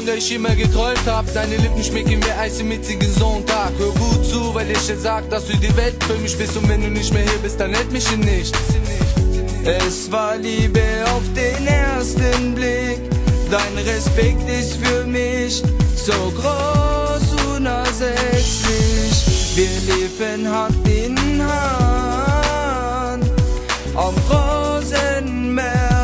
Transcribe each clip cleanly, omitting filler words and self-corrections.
der ich immer geträumt hab. Deine Lippen schmecken wie Eis im mitzigen Sonntag. Hör gut zu, weil ich dir sag, dass du die Welt für mich bist. Und wenn du nicht mehr hier bist, dann hält mich in nichts. Es war Liebe auf den ersten Blick. Dein Respekt ist für mich so groß, unersetzlich. Wir liefen Hand in Hand am Rosenmeeresstrand.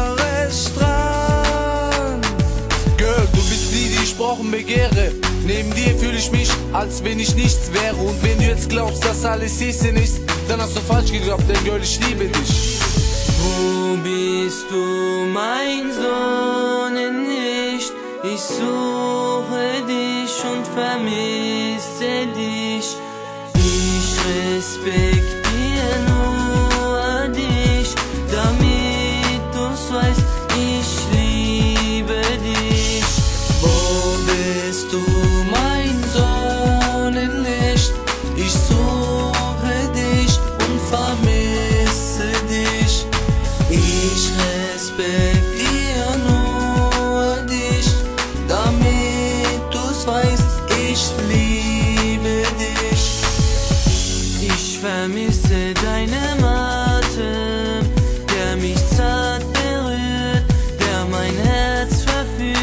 Girl, du bist die, die ich brauche und begehre. Neben dir fühle ich mich, als wenn ich nichts wäre. Und wenn du jetzt glaubst, dass alles Häschen ist, dann hast du falsch geglaubt, denn Girl, ich liebe dich. Wo bist du, mein Sonnenlicht? Ich suche dich und vermisse dich. Ich respektiere nur dich, damit du's weißt, ich liebe dich. Wo bist du, mein Sonnenlicht? Ich suche dich und vermisse dich. Ich respektiere nur dich, damit du's weißt, ich liebe dich. Ich vermisse deinen Atem, der mich zart berührt, der mein Herz verführt.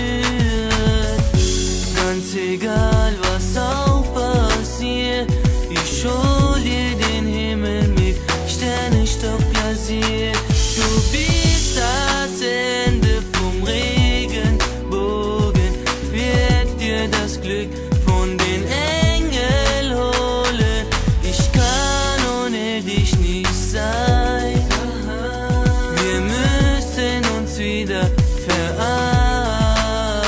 Ganz egal, was auch passiert, ich hol dir den Himmel mit Sternenstock glasiert. Du bist das Ende vom Regenbogen, wird dir das Glück von den Engeln holen. Ich kann ohne dich nicht sein. Wir müssen uns wieder vereinen.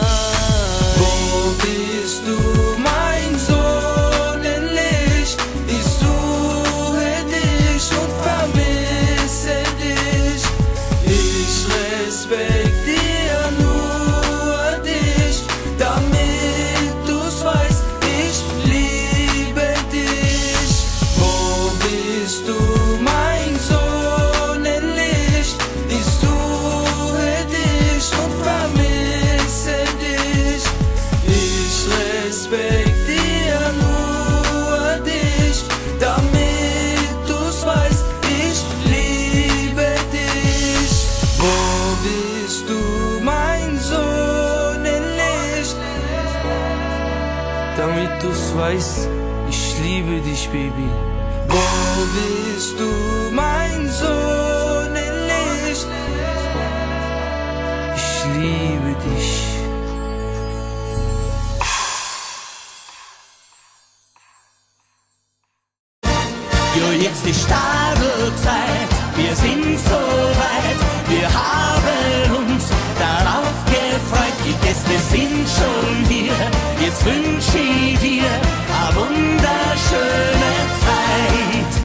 Wo bist du, mein Sonnenlicht? Ich suche dich und vermisse dich. Ich respektiere nur dich, damit du's weißt, ich liebe dich. Wo bist du, mein Sonnenlicht? Ich suche dich und vermisse dich. Ich respektiere nur dich, damit du's weißt, ich liebe dich. Wo bist du, mein Sonnenlicht? Damit du's weißt, ich liebe dich, Baby. Wo bist du, mein Sonnenlicht? Ich liebe dich. Jo, jetzt ist Startzeit, wir sind so weit, wir haben uns darauf gefreut, die Gäste sind schon hier, jetzt wünsch ich dir